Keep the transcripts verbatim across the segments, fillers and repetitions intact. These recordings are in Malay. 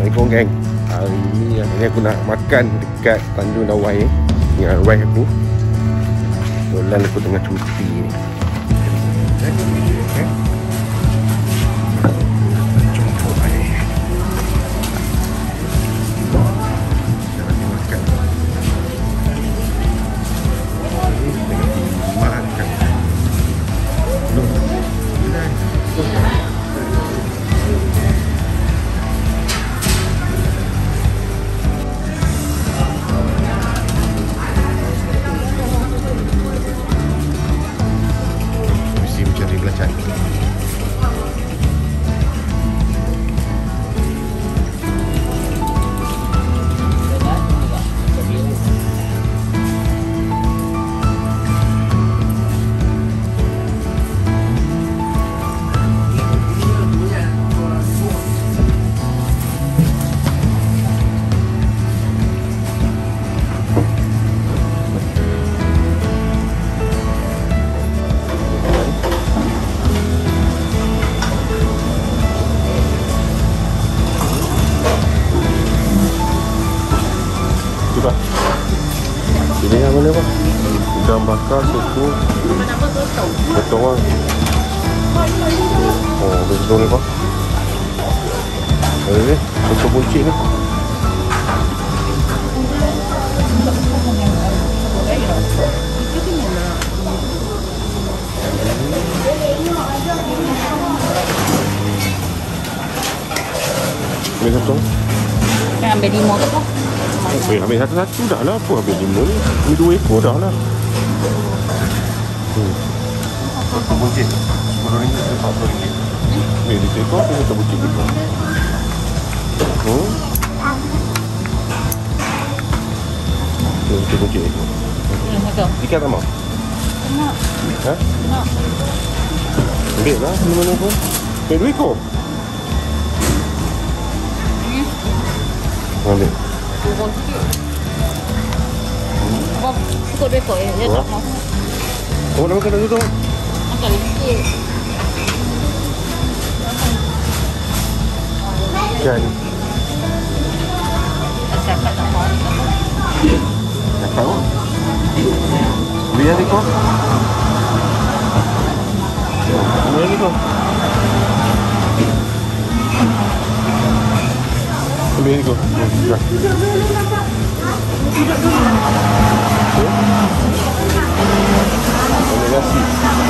Assalamualaikum geng. Hari ni hari ni aku nak makan dekat Tanjung Dawai eh, dengan wife aku. Kebetulan aku tengah cuti ni. Okay. Tanjung Dawai. Kita lagi makan. Ini tengah dimakan. Belum. Ini yang mana pak? Udang bakar, susu, potong lah. Oh, betul ni pak. Ini susu buncit ni. Ambil satu. Kan ambil lima tu pak. Eh, ambil satu-satu dah lah. Apa ambil lima ni? Ambil dua ekor dah lah. Hmm. Satu buncit sepuluh ringgit ke empat puluh ringgit. Ambil di ekor, ambil satu buncit juga. Hmm. Ambil satu buncit ekor. Ikan tak mau? Nak. Ha? Nak. Ambil lah mana-mana pun. Ambil dua ekor. Hmm. Ambil. Turun sikit. Abang cukup dua ekor ya? Dia tak mau. Oh, nak makan dah tu tu? Makan sikit. Ikan. Siapa tak mau? Tak tahu. Biar ni kau. Biar ni kau. Ambil ni kau. Dah. Ambil nasi.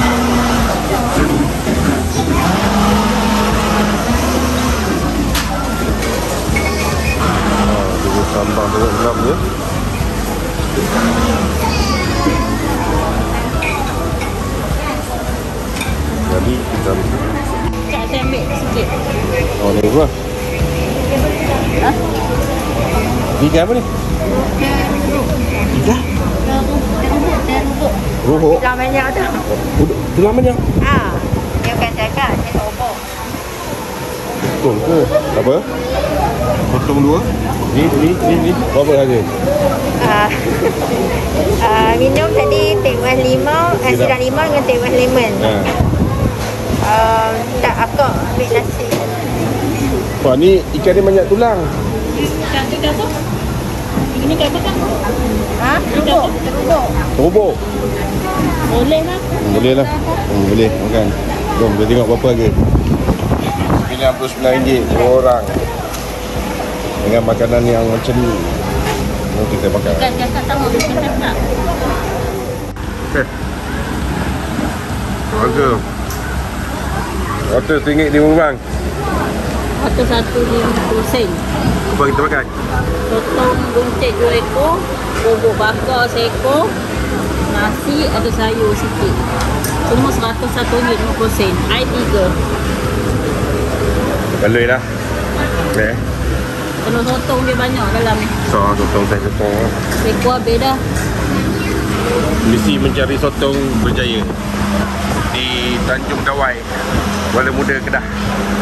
Ah, dia sambal dengan enam ya. Jadi kita Cak saya ambil sikit. Oh, ni gua. Ha? Ikan apa ni? Ikan? Ruhuk. Tulang banyak tu. Tulang banyak? Ah, dia akan cakap dia sobok. Betul ke? Apa? Potong dua. Ni, ni, ni, ni. Berapa harga? Uh, uh, minum tadi teh was limau, eh, sirap limau dengan teh was lemon. Ha. Uh, tak, akak ambil nasi. Wah, ni ikan ni banyak tulang. Ikan tu ikan tu. Ini ikan apa kan? Ha? Terubuk, terubuk. Terubuk. Boleh lah. Hmm, boleh lah. Hmm, boleh makan. Jom, kita tengok berapa harga. sembilan puluh sembilan ringgit dua orang. Dengan makanan yang macam ni. Mau kita makan. Ikan jangan tahu ikan tak. Okey. Harga. Rata ringgit lima bang. Satu satu lima puluh sen. Apa kita makan? Potong buncit dua ekor, bubuk bakar seekor, nasi ada sayur sikit. Semua seratus satu ringgit lima puluh sen. Air tiga. Baloi dah. Okey. Telur sotong dia banyak dalam ni. So, sotong saya sotong. Seekor habis dah. Misi mencari sotong berjaya di Tanjung Dawai, Kuala Muda, Kedah.